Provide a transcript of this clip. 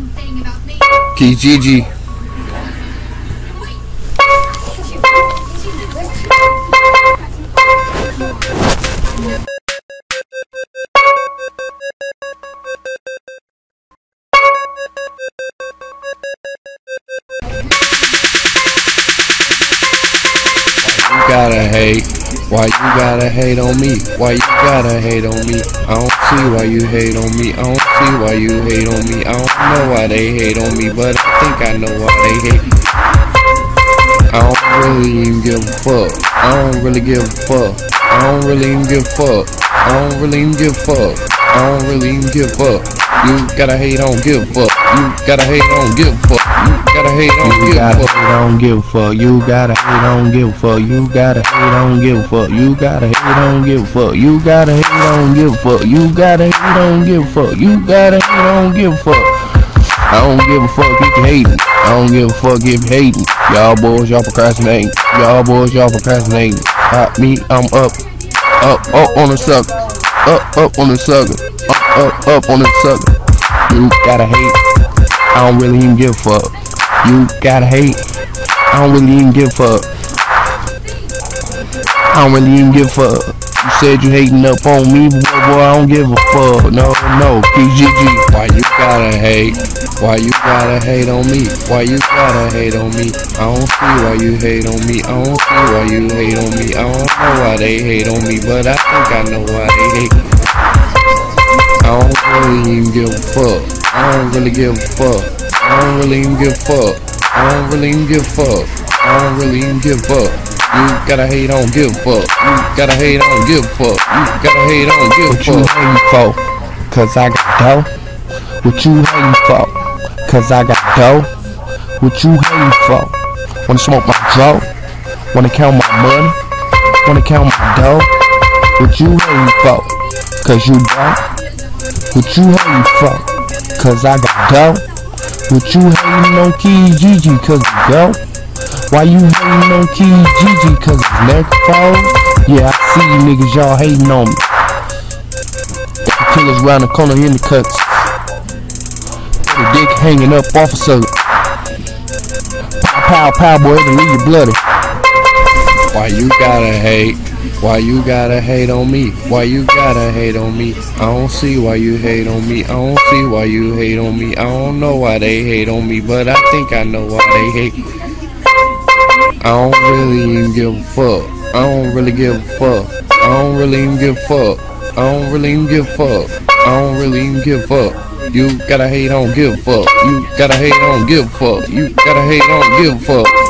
Kijiji. Gotta hate. Why you gotta hate on me? Why you gotta hate on me? I don't see why you hate on me. I don't see why you hate on me. I don't know why they hate on me, but I think I know why they hate. I don't really even give a fuck. I don't really give a fuck. I don't really even give a fuck. I don't really even give a fuck. I don't really even give a fuck. You gotta hate, I don't give a fuck. You gotta hate, I don't give a fuck. You gotta hate, I don't give a fuck. I don't give a fuck. You gotta hate, I don't give a fuck. You gotta hate, I don't give a fuck. You gotta hate, I don't give a fuck. You gotta hate, I don't give a fuck. You gotta hate, I don't give a fuck. You gotta hate, I don't give a fuck. I don't give a fuck if you hating. I don't give a fuck if you hating. Y'all boys, y'all procrastinating. Y'all boys, y'all procrastinating. Me, I'm up on the sucker. Up on the sucker. Up on the sucker. You gotta hate. I don't really even give a fuck. You gotta hate. I don't really even give a fuck. I don't really even give a fuck. You said you hating up on me, but boy, I don't give a fuck. No, PGG. Why you gotta hate? Why you gotta hate on me? Why you gotta hate on me? I don't see why you hate on me. I don't see why you hate on me. I don't know why they hate on me, but I think I know why they hate. I don't really even give a fuck. I don't really give a fuck. I don't really even give a fuck. I don't really even give a fuck. I don't really even give a fuck. You gotta hate, I don't give a fuck. You gotta hate, I don't give a fuck. You gotta hate, I don't give a fuck. What you hating for? Cause I got dough. What you hating for? Cause I got dough. What you hating for? Wanna smoke my dough? Wanna count my money? Wanna count my dough? What you hating for? Cause you don't? What you hating for? Cause I got dough. What you hating on Kijiji? Cause you go. Why you hating on Kijiji? Cause his neck falls? Yeah, I see you niggas, y'all hating on me. Got the killers round the corner in the cuts. Got the dick hanging up off a sucker. Pow, pow, boy, it'll leave you bloody. Why you gotta hate? Why you gotta hate on me? Why you gotta hate on me? I don't see why you hate on me. I don't see why you hate on me. I don't know why they hate on me, but I think I know why they hate. I don't really even give a fuck. I don't really give a fuck. I don't really even give a fuck. I don't really even give a fuck. I don't really even give a fuck. You gotta hate, I don't give a fuck. You gotta hate, I don't give a fuck. You gotta hate, I don't give a fuck.